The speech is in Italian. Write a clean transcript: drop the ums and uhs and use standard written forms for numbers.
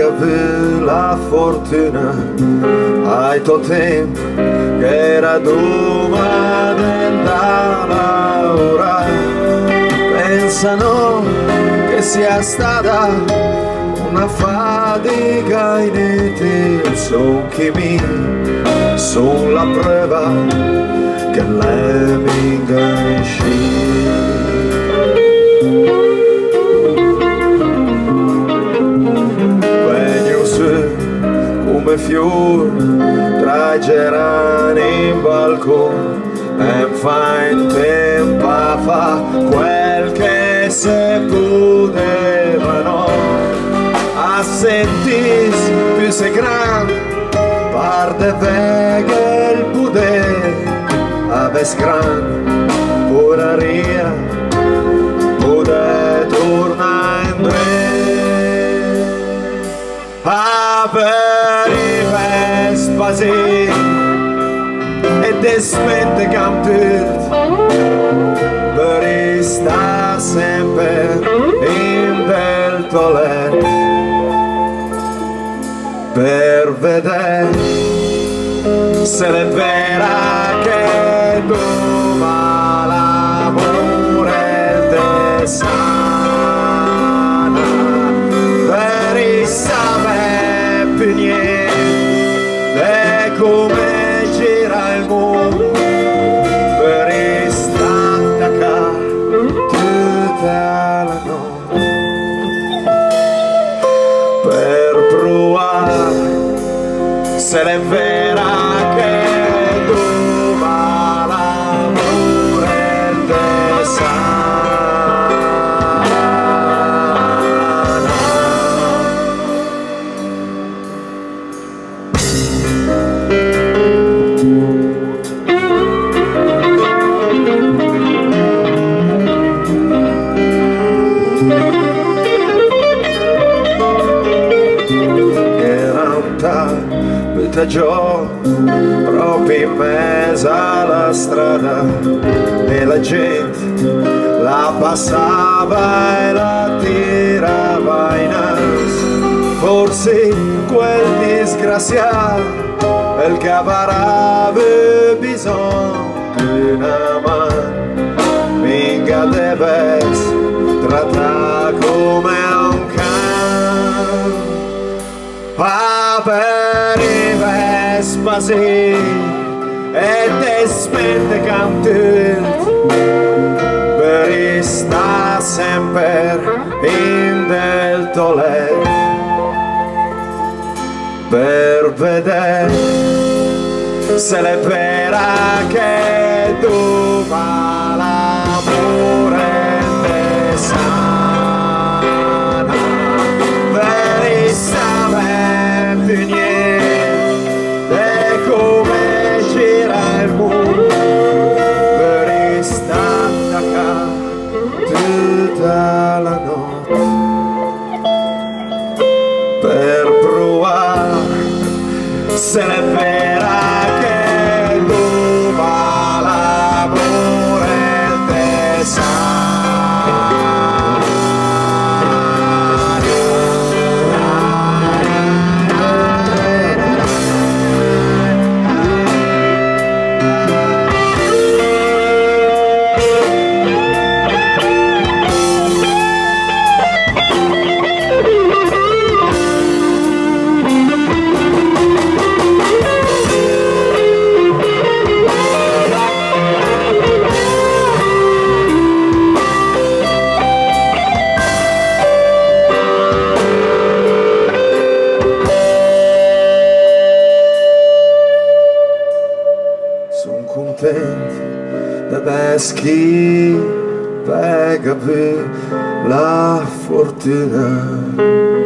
avùu la fortuna ai tuo tempo che era domà andà lavorà. Pensano che sia stata una fadiga inutil, son chi mi son la prova che lei miga inscì. Vegnùu come fior tra i gerani in balcon e fa in tempo a fa quel che se podeva, a sentìss più grandi parte avègh il podè, avès grandi poraria podè tornare in avègh SBASII e despente camput per sta sempre in del tolet per vedere se è vera che domà l'amore te sana, per sapere più niente come gira il mondo, per stare qua tutta la notte per provare se è vera che domà l'amore te sana. Giò proprio in mezzo alla strada e la gente la passava e la tirava in alto. Forse quel disgraziato il che aveva bisogno di una mano, miga deve trattare come un cane. SBASII e te spende cantut per sta sempre in del tolet per vedere se è vera che domà l'amore te sana, per sapere più niente come gira il mondo, per stare qua tutta la notte per provare se è vera che domà l'amore te sana. Chi pega la fortuna.